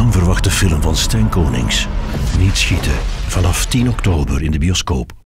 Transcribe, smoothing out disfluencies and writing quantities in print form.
lang verwachte film van Stijn Konings. Niet schieten. Vanaf 10 oktober in de bioscoop.